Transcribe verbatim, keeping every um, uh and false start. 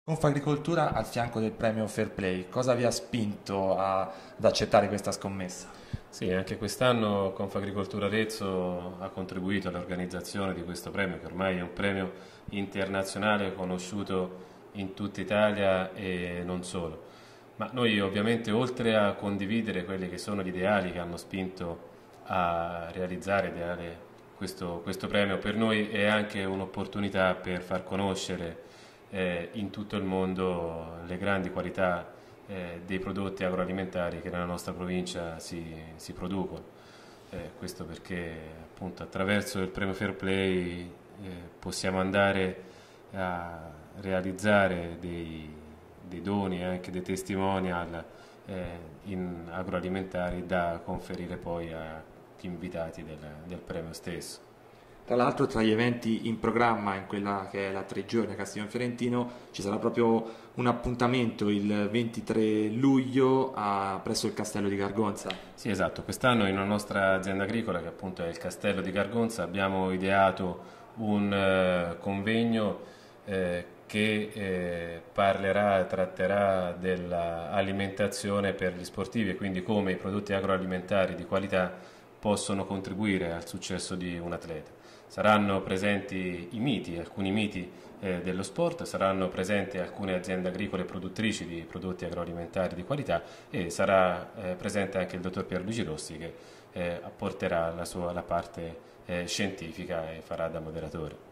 Confagricoltura al fianco del premio Fair Play, cosa vi ha spinto a- ad accettare questa scommessa? Sì, anche quest'anno Confagricoltura Arezzo ha contribuito all'organizzazione di questo premio, che ormai è un premio internazionale conosciuto in tutta Italia e non solo. Ma noi ovviamente, oltre a condividere quelli che sono gli ideali che hanno spinto a realizzare ideale questo, questo premio, per noi è anche un'opportunità per far conoscere eh, in tutto il mondo le grandi qualità eh, dei prodotti agroalimentari che nella nostra provincia si, si producono. Eh, questo perché appunto attraverso il premio Fair Play eh, possiamo andare a realizzare dei, dei doni e anche dei testimonial eh, in agroalimentari da conferire poi agli invitati del, del premio stesso. Tra l'altro, tra gli eventi in programma in quella che è la tre giorni a Castiglione Fiorentino ci sarà proprio un appuntamento il ventitré luglio a- presso il Castello di Gargonza. Sì, esatto, quest'anno in una nostra azienda agricola, che appunto è il Castello di Gargonza, abbiamo ideato un eh, convegno eh, che eh, parlerà, tratterà dell'alimentazione per gli sportivi e quindi come i prodotti agroalimentari di qualità possono contribuire al successo di un atleta. Saranno presenti i miti, alcuni miti eh, dello sport, saranno presenti alcune aziende agricole produttrici di prodotti agroalimentari di qualità e sarà eh, presente anche il dottor Pierluigi Rossi che eh, apporterà la sua la parte eh, scientifica e farà da moderatore.